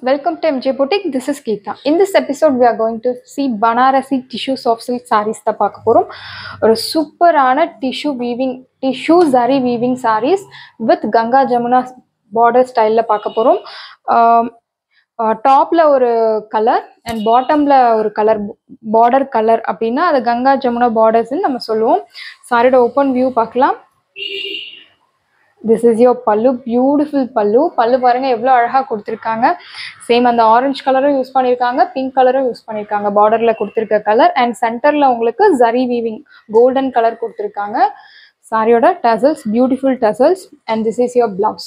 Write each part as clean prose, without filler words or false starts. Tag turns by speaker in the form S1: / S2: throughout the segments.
S1: welcome to MJ Boutique. This is Geeta. In this episode, we are going to see Banarasi tissue soft silk sarees. A super tissue zari weaving sarees with Ganga Jamuna border style. Top la ஒரு color and bottom la ஒரு color border color அப்படினா அது Ganga Jamuna borders ன்னு நம்ம சொல்லுவோம். சாரியோட open view பார்க்கலாம். This is your pallu, beautiful pallu. Pallu பாருங்க எவ்வளவு அழகா கொடுத்திருக்காங்க. சேம் அந்த ஆரஞ்சு கலரும் யூஸ் பண்ணிருக்காங்க, பிங்க் கலரும் யூஸ் பண்ணிருக்காங்க. பார்டர்ல கொடுத்திருக்க கலர் அண்ட் சென்டர்ல உங்களுக்கு zari weaving golden கலர் கொடுத்திருக்காங்க. சாரியோட tassels, beautiful tassels and this is your blouse.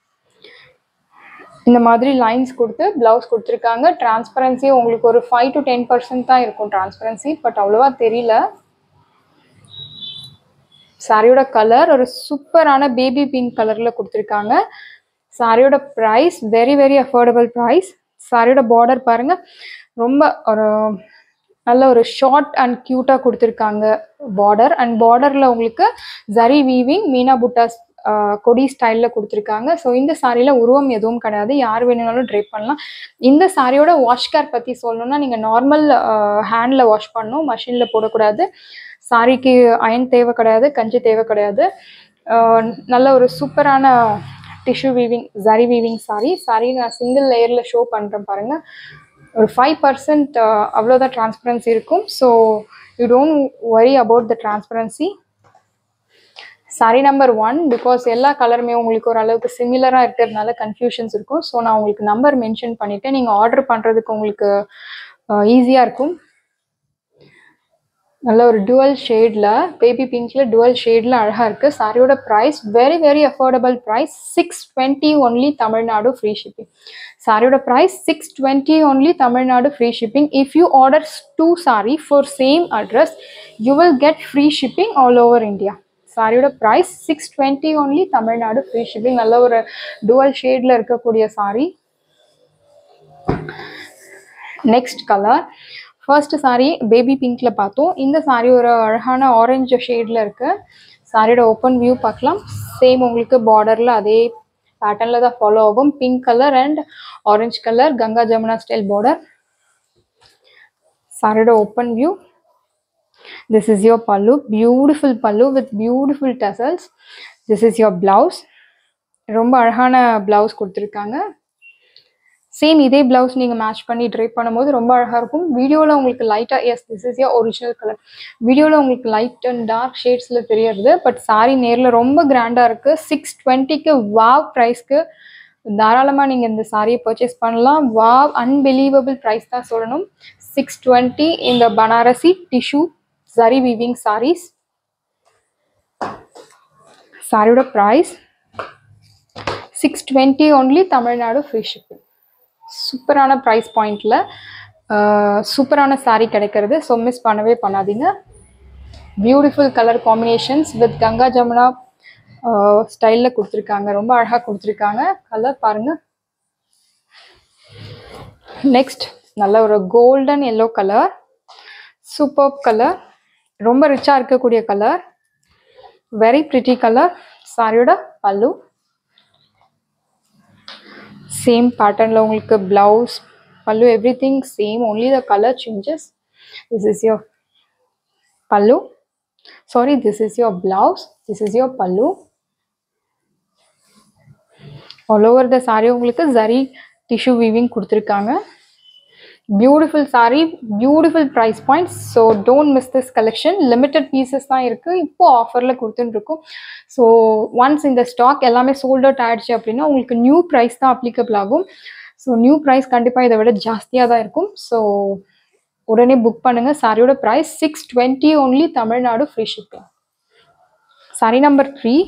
S1: இந்த மாதிரி லைன்ஸ் கொடுத்து பிளவுஸ் கொடுத்திருக்காங்க. டிரான்ஸ்பரன்சி உங்களுக்கு ஒரு 5 to 10% தான் இருக்கும் டிரான்ஸ்பரன்சி, பட் அவ்வளவா தெரியல. சாரியோட கலர் ஒரு சூப்பரான பேபி பிங்க் கலர்ல கொடுத்திருக்காங்க. சாரியோட பிரைஸ் வெரி அஃபோர்டபுள் பிரைஸ். சாரியோட பார்டர் பாருங்க, ரொம்ப ஒரு நல்ல ஒரு ஷார்ட் அண்ட் கியூட்டா கொடுத்திருக்காங்க பார்டர். அண்ட் பார்டர்ல உங்களுக்கு ஜரி வீவிங் மீனா புட்டாஸ் கொடி ஸ்டைலில் கொடுத்துருக்காங்க. ஸோ இந்த சாரியில் உருவம் எதுவும் கிடையாது, யார் வேணும்னாலும் ட்ரை பண்ணலாம். இந்த சாரியோட வாஷ் கேர் பற்றி சொல்லணும்னா நீங்கள் நார்மல் ஹேண்டில் வாஷ் பண்ணணும், மஷினில் போடக்கூடாது. சாரிக்கு அயன் தேவை கிடையாது, கஞ்சி தேவை கிடையாது. நல்ல ஒரு சூப்பரான tissue weaving zari weaving sari நான் சிங்கிள் லேயரில் ஷோ பண்ணுறேன் பாருங்கள். ஒரு 5% அவ்வளோதான் டிரான்ஸ்பரன்சி இருக்கும். So you don't worry about the transparency. Sari number 1 because எல்லா கலருமே உங்களுக்கு ஒரு அளவுக்கு சிமிலராக இருக்கிறதுனால கன்ஃபியூஷன்ஸ் இருக்கும். ஸோ நான் உங்களுக்கு நம்பர் மென்ஷன் பண்ணிவிட்டு நீங்கள் ஆர்டர் பண்ணுறதுக்கு உங்களுக்கு ஈஸியாக இருக்கும். நல்ல ஒரு டுவல் ஷேடில் பேபி பிங்க்கில் டுவல் ஷேடில் அழகாக இருக்குது. சாரியோட price very affordable price. 620 only, Tamil Nadu free shipping. சாரியோட price 620 only, Tamil Nadu free shipping. If you order 2 sari for same address you will get free shipping all over India. சாரியோட price 620 only, Tamil Nadu free shipping. நல்ல ஒரு dual ஷேடில் இருக்கக்கூடிய sari. Next colour, first sari baby பிங்க்ல பார்த்தோம். இந்த sorry ஒரு அழகான ஆரஞ்சு ஷேடில் இருக்கு. சாரியோட ஓப்பன் வியூ பார்க்கலாம். சேம் உங்களுக்கு பார்டரில் அதே பேட்டர்னில் தான் ஃபாலோ ஆகும். Pink colour and orange colour Ganga Jamuna style border. சாரியோட open view. This is your pallu, beautiful pallu with beautiful tassels. This is your blouse. ரொம்ப அழகான பிளவுஸ் கொடுத்துருக்காங்க. சேம் இதே பிளவுஸ் நீங்கள் மேட்ச் பண்ணி ட்ரை பண்ணும்போது ரொம்ப அழகாக இருக்கும். வீடியோவில் உங்களுக்கு லைட்டாக this is your original colour. வீடியோவில் உங்களுக்கு லைட் அண்ட் டார்க் ஷேட்ஸில் தெரியுது, பட் சாரி நேரில் ரொம்ப கிராண்டாக இருக்குது. 620க்கு வாவ் ப்ரைஸ்க்கு தாராளமாக நீங்கள் இந்த சாரியை பர்ச்சேஸ் பண்ணலாம். வாவ் அன்பிலீவபிள் ப்ரைஸ் தான் சொல்லணும். 620 இந்த Banarasi tissue zari weaving sarees. சாரியோட price 620 only, Tamil Nadu free shipping. சூப்பரான ப்ரைஸ் பாயிண்டில் சூப்பரான சாரீ கிடைக்கிறது. ஸோ மிஸ் பண்ணவே பண்ணாதீங்க. Beautiful colour combinations with Ganga Jamuna ஸ்டைலில் கொடுத்துருக்காங்க. ரொம்ப அழகாக கொடுத்துருக்காங்க. கலர் பாருங்கள். நெக்ஸ்ட் நல்ல ஒரு golden yellow colour, super colour, ரொம்ப ரிச்சாக இருக்கக்கூடிய கலர், வெரி பிரிட்டி கலர். சாரியோட பல்லு சேம் பேட்டர்னில் உங்களுக்கு blouse pallu everything same, only the colour changes. This is your pallu, sorry this is your blouse, this is your pallu. All over the sari உங்களுக்கு zari tissue weaving கொடுத்துருக்காங்க. Beautiful sari, beautiful price point. So don't miss this collection. Limited pieces தான் இருக்குது, இப்போது ஆஃபரில் கொடுத்துட்டுருக்கோம். So once இந்த stock எல்லாமே sold out ஆகிடுச்சு அப்படின்னா உங்களுக்கு நியூ ப்ரைஸ் தான் அப்ளிகபிள் ஆகும். ஸோ நியூ ப்ரைஸ் கண்டிப்பாக இதை விட ஜாஸ்தியாக தான் இருக்கும். ஸோ உடனே புக் பண்ணுங்கள். சாரியோட price 620 only, Tamil Nadu free shipping. Sari number 3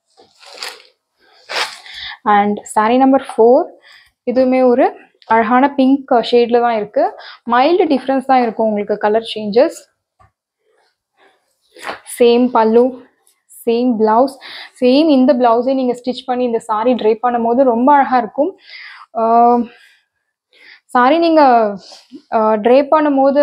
S1: and sari number 4. இதுவுமே ஒரு அழகான பிங்க் ஷேடில் தான் இருக்குது. மைல்டு டிஃப்ரென்ஸ் தான் இருக்கும் உங்களுக்கு colour changes. Same pallu, same blouse, same இந்த பிளவுஸே நீங்கள் ஸ்டிச் பண்ணி இந்த சாரீ ட்ரை பண்ணும் போது ரொம்ப அழகாக இருக்கும். சாரீ நீங்கள் ட்ரை பண்ணும் போது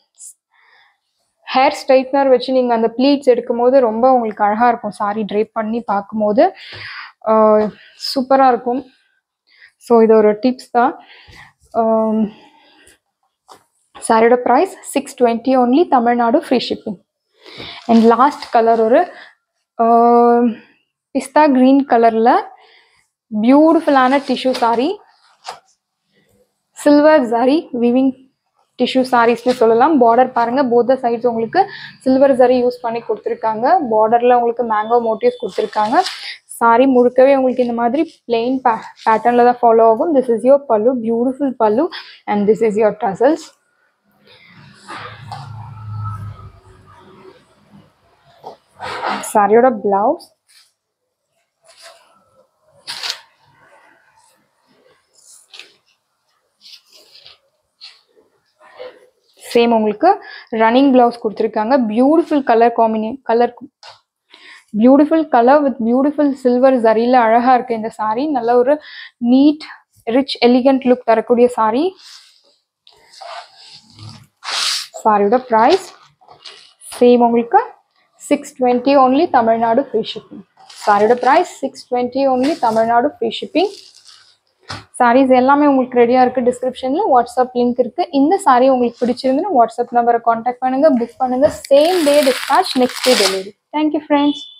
S1: ஹேர் ஸ்ட்ரைட்னர் வச்சு நீங்கள் அந்த ப்ளீட்ஸ் எடுக்கும் போது ரொம்ப உங்களுக்கு அழகாக இருக்கும். சாரீ ட்ரை பண்ணி பார்க்கும்போது சூப்பராக இருக்கும். ஸோ இது ஒரு டிப்ஸ் தான். சாரியோட price 620 only, Tamil Nadu free shipping. And last colour ஒரு பிஸ்தா கிரீன் கலரில் பியூட்டிஃபுல்லான tissue sari, silver zari weaving tissue சாரீஸ்னு சொல்லலாம். பார்டர் பாருங்கள், போத் சைட்ஸ் உங்களுக்கு சில்வர் ஜரி யூஸ் பண்ணி கொடுத்துருக்காங்க. பார்டரில் உங்களுக்கு மேங்கோ மோட்டிவ்ஸ் கொடுத்துருக்காங்க. சாரி முழுக்கவே உங்களுக்கு இந்த மாதிரி பிளெயின் பேட்டர்னில் தான் ஃபாலோ ஆகும். This is your pallu, beautiful pallu, and this is your tassels. சாரியோட பிளவுஸ் சேம் உங்களுக்கு ரன்னிங் பிளவுஸ் கொடுத்துருக்காங்க. Beautiful beautiful colour with beautiful silver ஜரியில் அழகாக இருக்குது இந்த சாரீ. நல்ல ஒரு நீட் ரிச் எலிகண்ட் லுக் தரக்கூடிய சாரீ. சாரியோட ப்ரைஸ் சேம் உங்களுக்கு 620 only, தமிழ்நாடு ஃப்ரீ ஷிப்பிங். சாரியோட price 620 only, Tamil Nadu free shipping. Saris எல்லாமே உங்களுக்கு ரெடியாக இருக்குது. டிஸ்கிரிப்ஷனில் வாட்ஸ்அப் லிங்க் இருக்குது. இந்த சாரீ உங்களுக்கு பிடிச்சிருந்துன்னா வாட்ஸ்அப் நம்பரை காண்டாக்ட் பண்ணுங்கள், புக் பண்ணுங்கள். Same day dispatch, next day delivery. Thank you friends.